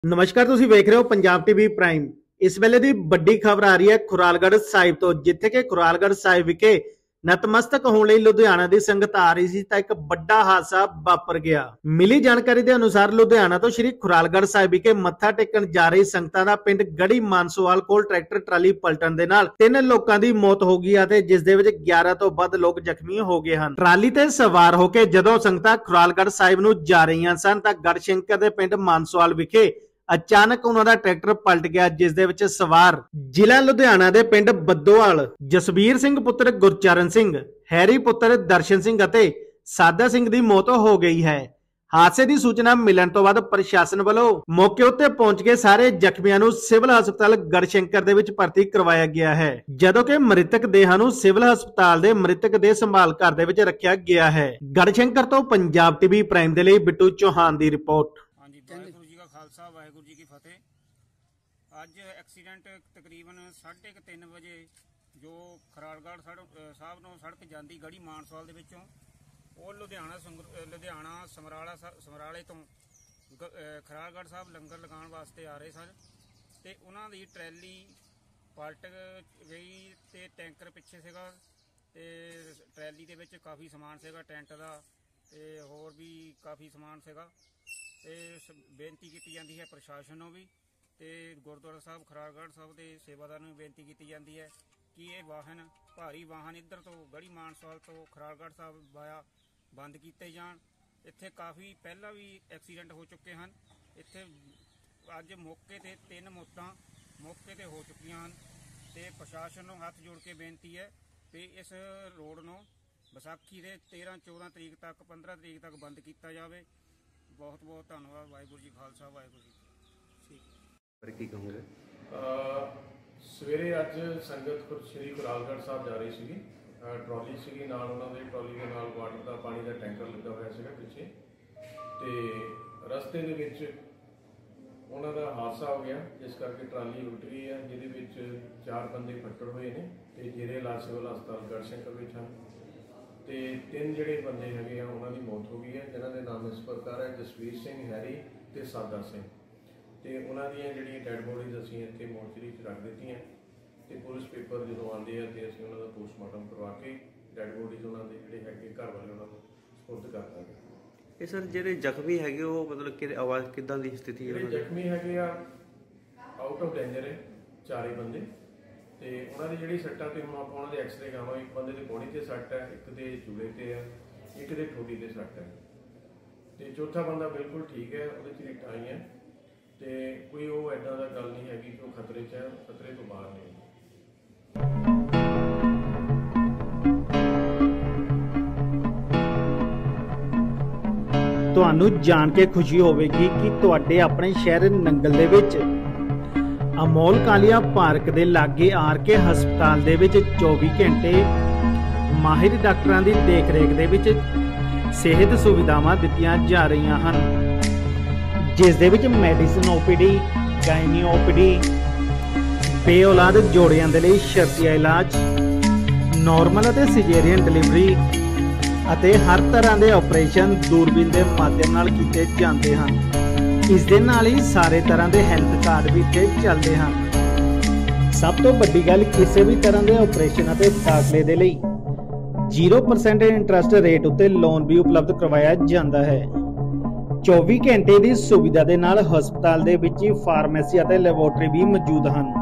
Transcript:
ਨਮਸਕਾਰ, ਤੁਸੀਂ ਵੇਖ ਰਹੇ ਹੋ ਪੰਜਾਬ ਟੀਵੀ ਪ੍ਰਾਈਮ। ਇਸ ਵੇਲੇ ਦੀ ਵੱਡੀ ਖਬਰ ਆ ਰਹੀ ਹੈ ਖੁਰਾਲਗੜ੍ਹ ਸਾਹਿਬ ਤੋਂ, ਜਿੱਥੇ ਕਿ ਖੁਰਾਲਗੜ੍ਹ ਸਾਹਿਬ ਵਿਖੇ ਨਤਮਸਤਕ ਹੋਣ ਲਈ ਲੁਧਿਆਣਾ ਦੀ ਸੰਗਤ ਆ ਰਹੀ ਸੀ ਤਾਂ ਇੱਕ ਵੱਡਾ ਹਾਦਸਾ ਵਾਪਰ ਗਿਆ। ਮਿਲੀ ਜਾਣਕਾਰੀ ਦੇ ਅਨੁਸਾਰ ਲੁਧਿਆਣਾ ਤੋਂ ਸ਼੍ਰੀ ਖੁਰਾਲਗੜ੍ਹ ਸਾਹਿਬ ਵਿਖੇ ਮੱਥਾ ਟੇਕਣ ਜਾ ਰਹੀ ਸੰਗਤਾਂ ਦਾ ਪਿੰਡ ਗੜੀ ਮਾਨਸੋਵਾਲ ਕੋਲ ਟਰੈਕਟਰ ਟਰਾਲੀ ਪਲਟਣ ਦੇ ਨਾਲ 3 ਲੋਕਾਂ ਦੀ ਮੌਤ ਹੋ ਗਈ ਅਤੇ ਜਿਸ ਦੇ ਵਿੱਚ 11 ਤੋਂ ਵੱਧ ਲੋਕ ਜ਼ਖਮੀ ਹੋ ਗਏ ਹਨ। ਟਰਾਲੀ ਤੇ ਸਵਾਰ ਹੋ ਕੇ ਜਦੋਂ ਸੰਗਤਾਂ ਖੁਰਾਲਗੜ੍ਹ ਸਾਹਿਬ ਨੂੰ ਜਾ ਰਹੀਆਂ ਸਨ ਤਾਂ ਗੜਸ਼ੰਕਰ ਦੇ ਪਿੰਡ ਮਾਨਸੋਵਾਲ ਵਿਖੇ ਅਚਾਨਕ ਉਹਨਾਂ ਦਾ ਟਰੈਕਟਰ ਪਲਟ ਗਿਆ, ਜਿਸ ਦੇ ਵਿੱਚ ਸਵਾਰ ਜ਼ਿਲ੍ਹਾ ਲੁਧਿਆਣਾ ਦੇ ਪਿੰਡ ਬੱਦੋਵਾਲ ਜਸਬੀਰ ਸਿੰਘ ਪੁੱਤਰ ਗੁਰਚਰਨ ਸਿੰਘ, ਹੈਰੀ ਪੁੱਤਰ ਦਰਸ਼ਨ ਸਿੰਘ ਅਤੇ ਸਾਦਾ ਸਿੰਘ ਦੀ ਮੌਤ ਹੋ ਗਈ ਹੈ। ਹਾਦਸੇ ਦੀ ਸੂਚਨਾ ਮਿਲਣ ਤੋਂ ਬਾਅਦ ਪ੍ਰਸ਼ਾਸਨ ਵੱਲੋਂ ਮੌਕੇ ਉੱਤੇ ਪਹੁੰਚ ਕੇ ਸਾਰੇ ਜ਼ਖਮੀਆਂ ਨੂੰ ਸਿਵਲ ਹਸਪਤਾਲ ਗੜਸ਼ੰਕਰ ਦੇ ਵਿੱਚ ਭਰਤੀ ਕਰਵਾਇਆ ਗਿਆ ਹੈ, ਜਦੋਂ ਕਿ ਮ੍ਰਿਤਕ ਦੇਹਾਂ ਨੂੰ ਸਿਵਲ ਹਸਪਤਾਲ ਦੇ ਮ੍ਰਿਤਕ ਦੇ ਸੰਭਾਲ ਘਰ ਦੇ ਵਿੱਚ ਰੱਖਿਆ ਗਿਆ ਹੈ। ਗੜਸ਼ੰਕਰ ਤੋਂ ਪੰਜਾਬ ਟੀਵੀ ਪ੍ਰਾਈਮ ਦੇ ਲਈ ਬਿੱਟੂ ਚੌਹਾਨ ਦੀ ਰਿਪੋर्ट। खालसा वाहिगुरू जी की फतेह। अज एक्सीडेंट तकरीबन 3:30 वजे जो खरालगढ़ साहब नूं सड़क जाती गढ़ी मानसवाल दे विचों वो लुधियाना समराले तो खरालगढ़ साहब लंगर लगाने वास्ते आ रहे सन ते उन्हां दी ट्रैली पलट गई ते टैंकर पिछे सीगा ते ट्रैली दे विच काफ़ी समान सीगा, टेंट दा ते होर भी काफ़ी समान सीगा। ਤੇ ਬੇਨਤੀ ਕੀਤੀ ਜਾਂਦੀ ਹੈ ਪ੍ਰਸ਼ਾਸਨ ਨੂੰ ਵੀ ਤੇ ਗੁਰਦੁਆਰਾ ਸਾਹਿਬ ਖਰਾਲਗੜ੍ਹ ਸਾਹਿਬ ਦੇ ਸੇਵਾਦਾਰ ਨੂੰ ਬੇਨਤੀ ਕੀਤੀ ਜਾਂਦੀ ਹੈ ਕਿ ਇਹ ਵਾਹਨ ਭਾਰੀ ਵਾਹਨ ਇੱਧਰ ਤੋਂ ਗੜੀ ਮਾਨਸਵਾਲ ਤੋਂ ਖਰਾਲਗੜ੍ਹ ਸਾਹਿਬ ਵਾਇਆ ਬੰਦ ਕੀਤੇ ਜਾਣ। ਇੱਥੇ ਕਾਫੀ ਪਹਿਲਾਂ ਵੀ ਐਕਸੀਡੈਂਟ ਹੋ ਚੁੱਕੇ ਹਨ। ਇੱਥੇ ਅੱਜ ਮੌਕੇ ਤੇ 3 ਮੌਤਾਂ ਮੌਕੇ ਤੇ ਹੋ ਚੁੱਕੀਆਂ ਹਨ ਤੇ ਪ੍ਰਸ਼ਾਸਨ ਨੂੰ ਹੱਥ ਜੋੜ ਕੇ ਬੇਨਤੀ ਹੈ ਕਿ ਇਸ ਰੋਡ ਨੂੰ ਵਿਸਾਖੀ ਦੇ 13 14 ਤਰੀਕ ਤੱਕ 15 ਤਰੀਕ ਤੱਕ ਬੰਦ ਕੀਤਾ ਜਾਵੇ। बहुत बहुत धन्यवाद। वाहिगुरू जी खालसा वाहिगुरू जी पर की कहूँगे। सवेरे अज संगत श्री खरालगढ़ साहब जा रही सी, ट्रॉली सी नाल उन्होंने ट्रॉली के नाल वाटर का पानी का टैंकर लगा हुआ सीगा पिछे तो रस्ते दे विच उन्हों का हादसा हो गया, जिस करके ट्राली उल्ट गई है, जिहदे 4 बंदे फट्टड़ हुए हैं तो जेरे इलाज सिविल हस्पताल गढ़शंकर में हैं ਤੇ 3 ਜਿਹੜੇ ਬੰਦੇ ਹੈਗੇ ਆ ਉਹਨਾਂ ਦੀ ਮੌਤ ਹੋ ਗਈ ਹੈ, ਜਿਨ੍ਹਾਂ ਦੇ ਨਾਮ ਇਸ ਪ੍ਰਕਾਰ ਹੈ ਜਸਵੀਰ ਸਿੰਘ, ਹੈਰੀ ਤੇ ਸਾਦਾ ਸਿੰਘ। ਤੇ ਉਹਨਾਂ ਦੀਆਂ ਜਿਹੜੀਆਂ ਡੈਡ ਬੋਡੀਜ਼ ਅਸੀਂ ਇੱਥੇ ਮੋਰਚਰੀ 'ਚ ਰੱਖ ਦਿੱਤੀਆਂ ਤੇ ਪੁਲਿਸ ਪੇਪਰ ਜਦੋਂ ਆਉਂਦੇ ਆ ਤੇ ਅਸੀਂ ਉਹਨਾਂ ਦਾ ਪੋਸਟਮਾਰਟਮ ਕਰਵਾ ਕੇ ਡੈਡ ਬੋਡੀਜ਼ ਉਹਨਾਂ ਦੇ ਜਿਹੜੇ ਹੈਗੇ ਘਰ ਵਾਲੇ ਉਹਨਾਂ ਨੂੰ ਸਪੁਰਦ ਕਰ ਦਾਂਗੇ। ਇਹ ਸਰ ਜਿਹੜੇ ਜ਼ਖਮੀ ਹੈਗੇ ਉਹ ਮਤਲਬ ਕਿ ਆਵਾਜ਼ ਕਿੱਦਾਂ ਦੀ ਸਥਿਤੀ ਹੈ? ਜਿਹੜੇ ਜ਼ਖਮੀ ਹੈਗੇ ਆ ਆਊਟ ਆਫ ਡੇਂਜਰ ਹੈ 4 ਬੰਦੇ ਤੇ ਉਹਨਾਂ ਦੀ ਜਿਹੜੀ ਸੱਟਾਂ ਤੇ ਹੁਣ ਆਪਾਂ ਉਹਨਾਂ ਦੇ ਐਕਸਰੇ ਕਰਾਵਾਂਗੇ। ਇੱਕ ਬੰਦੇ ਦੀ ਬੋਡੀ ਤੇ ਸੱਟ ਹੈ, ਇੱਕ ਦੇ ਜੂੜੇ ਤੇ ਹੈ, ਇੱਕ ਦੇ ਠੋਡੀ ਤੇ ਸੱਟ ਹੈ ਤੇ ਚੌਥਾ ਬੰਦਾ ਬਿਲਕੁਲ ਠੀਕ ਹੈ, ਉਹਦੇ 'ਚ ਰਿੱਟ ਆਈ ਹੈ ਤੇ ਕੋਈ ਉਹ ਐਦਾਂ ਦਾ ਗੱਲ ਨਹੀਂ ਹੈਗੀ ਕਿ ਉਹ ਖਤਰੇ 'ਚ ਹੈ, ਖਤਰੇ ਤੋਂ ਬਾਹਰ ਨਹੀਂ। ਤੁਹਾਨੂੰ ਜਾਣ ਕੇ ਖੁਸ਼ੀ ਹੋਵੇਗੀ ਕਿ ਤੁਹਾਡੇ ਆਪਣੇ ਸ਼ਹਿਰ ਨੰਗਲ ਦੇ ਵਿੱਚ ਅਮੋਲ ਕਾਲੀਆ ਪਾਰਕ ਦੇ ਲਾਗੇ ਆਰ ਕੇ ਹਸਪਤਾਲ ਦੇ ਵਿੱਚ 24 ਘੰਟੇ ਮਾਹਿਰ ਡਾਕਟਰਾਂ ਦੀ ਦੇਖਰੇਖ ਦੇ ਵਿੱਚ ਸਿਹਤ ਸੁਵਿਧਾਵਾਂ ਦਿੱਤੀਆਂ ਜਾ ਰਹੀਆਂ ਹਨ, ਜਿਸ ਦੇ ਵਿੱਚ ਮੈਡੀਸਨ OPD, ਗਾਇਨੀ OPD, ਬੇਔਲਾਦ ਜੋੜਿਆਂ ਦੇ ਲਈ ਸ਼ਰਤੀਆ ਇਲਾਜ, ਨਾਰਮਲ ਅਤੇ ਸਿਜੇਰੀਅਨ ਡਿਲੀਵਰੀ ਅਤੇ ਹਰ ਤਰ੍ਹਾਂ ਦੇ ਆਪਰੇਸ਼ਨ ਦੂਰਬੀਨ ਦੇ ਮਾਧਿਅਮ ਨਾਲ ਕੀਤੇ ਜਾਂਦੇ ਹਨ। ਇਸ ਦੇ ਨਾਲ ਹੀ ਸਾਰੇ ਤਰ੍ਹਾਂ ਦੇ ਹੈਲਥ ਕਾਰਡ ਵੀ ਇੱਥੇ ਚੱਲਦੇ ਹਨ। ਸਭ ਤੋਂ ਵੱਡੀ ਗੱਲ, ਕਿਸੇ ਵੀ ਤਰ੍ਹਾਂ ਦੇ ਆਪਰੇਸ਼ਨ ਅਤੇ ਦਾਖਲੇ ਦੇ ਲਈ 0% ਇੰਟਰਸਟ ਰੇਟ ਉੱਤੇ ਲੋਨ ਵੀ ਉਪਲਬਧ ਕਰਵਾਇਆ ਜਾਂਦਾ ਹੈ। 24 ਘੰਟੇ ਦੀ ਸੁਵਿਧਾ ਦੇ ਨਾਲ ਹਸਪਤਾਲ ਦੇ ਵਿੱਚ ਹੀ ਫਾਰਮੇਸੀ ਅਤੇ ਲੈਬੋਰੇਟਰੀ ਵੀ ਮੌਜੂਦ ਹਨ।